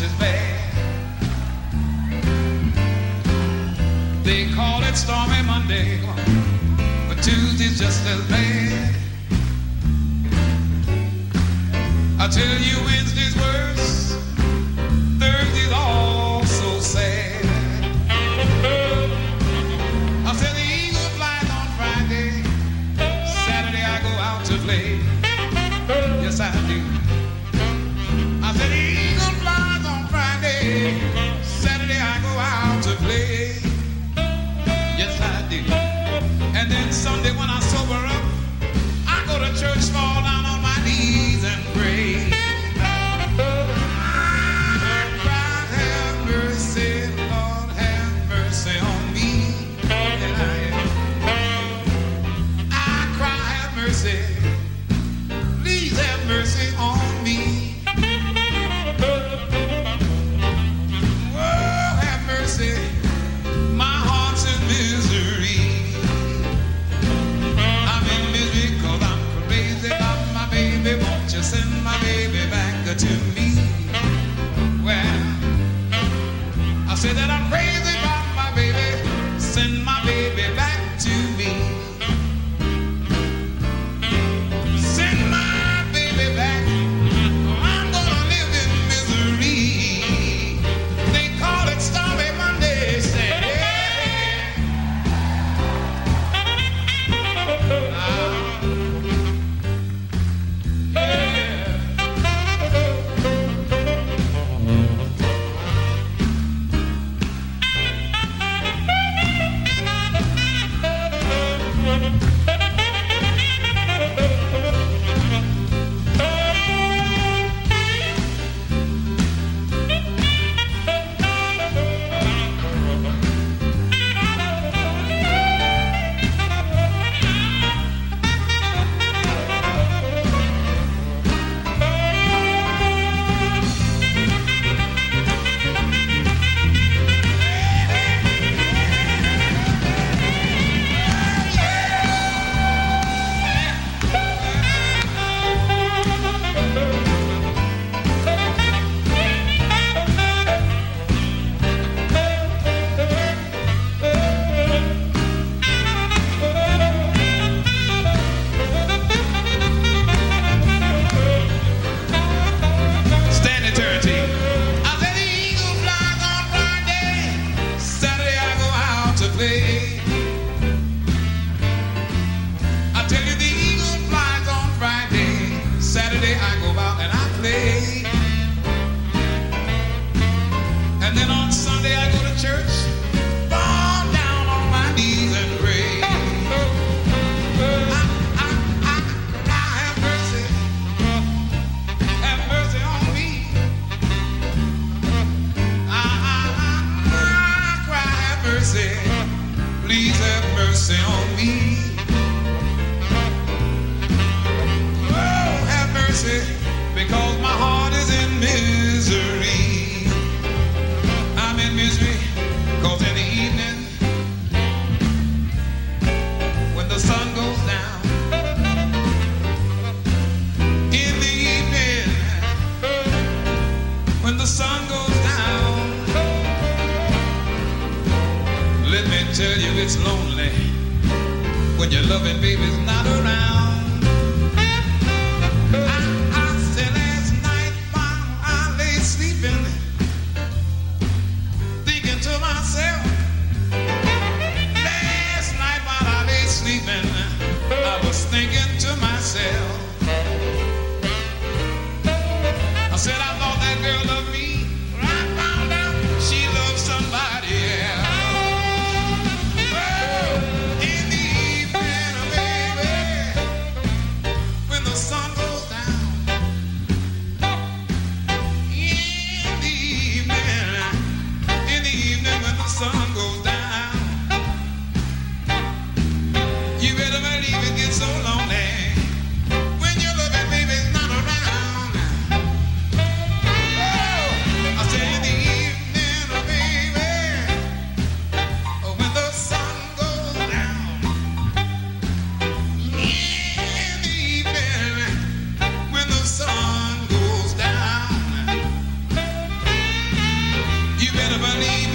as bad. They call it Stormy Monday, but Tuesday's just as bad. I tell you Wednesday's worse, Thursday's also sad. I said the eagle flies on Friday, Saturday I go out to play. Yes I do. I said the eagle flies on Friday, Saturday I go out to play. Yes I do. And then Sunday when I sober up, I go to church, fall down on my knees and pray. God have mercy, Lord have mercy on me. I cry, have mercy, please have mercy on me. Oh, have mercy, my heart's in misery. I'm in misery 'cause I'm crazy about my baby. Won't you send my baby back to me? Well, I say that I'm crazy about my baby. Send my baby back to me. Send my baby back. I'm gonna live in misery. They call it Stormy Monday, say. Please have mercy on me. Oh, have mercy, because my heart is in misery. I'm in misery, because in the evening, when the sun goes down, in the evening, when the sun goes down, let me tell you it's lonely when your loving baby's not around. I said last night while I lay sleeping, thinking to myself, last night while I lay sleeping, I was thinking to myself, I said I thought that girl loved me, I found out she loves somebody else.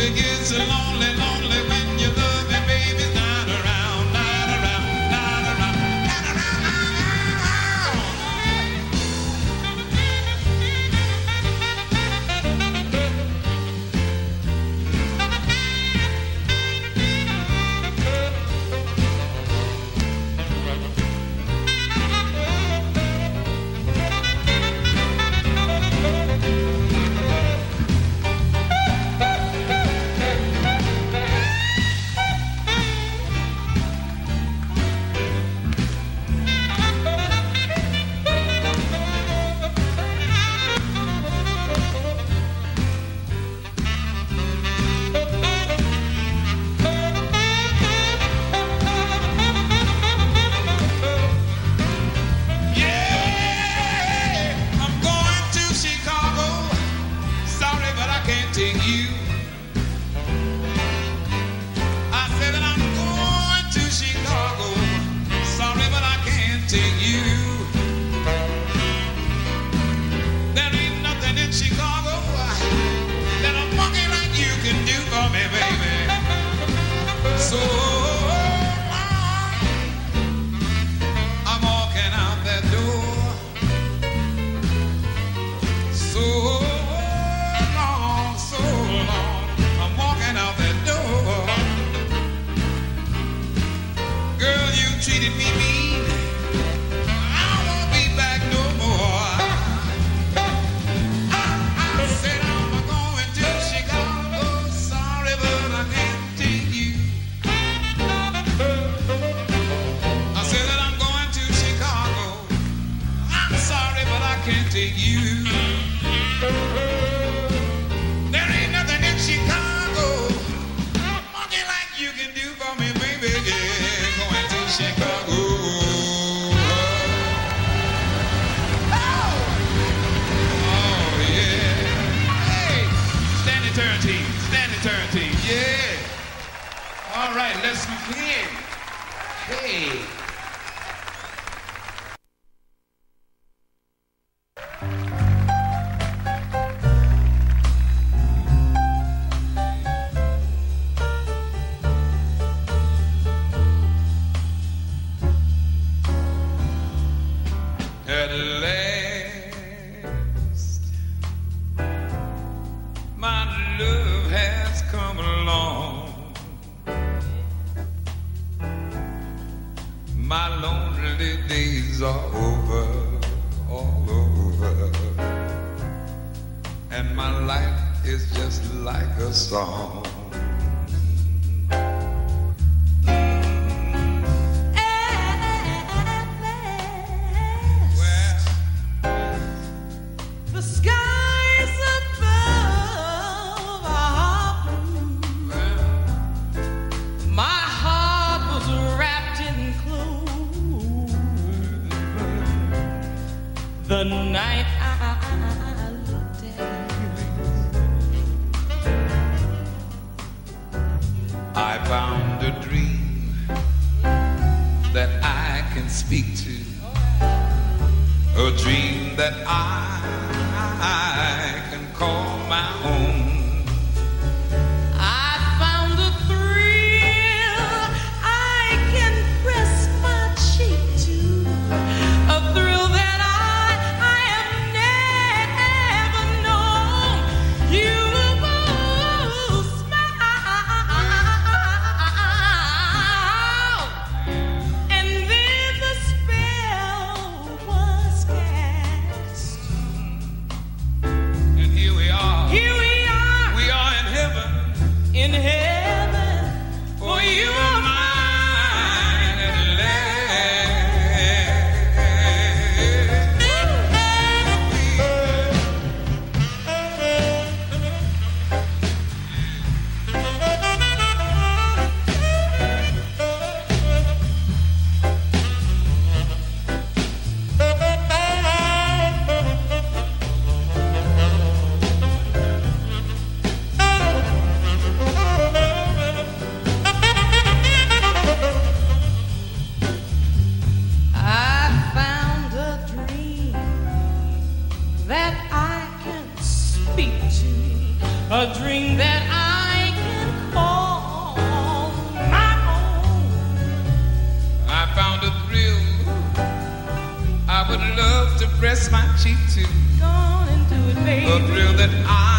it gets so lonely, lonely when you love me, baby. Not around, not around, not around, not around, treated me mean. I won't be back no more. I said I'm going to Chicago. Sorry, but I can't take you. I said that I'm going to Chicago. I'm sorry, but I can't take you. There ain't nothing in Chicago monkey like you can do for me, baby. Yeah, going to Chicago. Oh, yeah. Hey, standing turn team, yeah. All right, let's begin. Hey. At last, my love has come along. My lonely days are over, all over, and my life is just like a song. The night I looked at you, I found a dream that I can speak to, a dream that I can call my own. I found a thrill I can press my cheek to, a thrill that a dream that I press my cheek to Go on and do it, baby. a thrill that I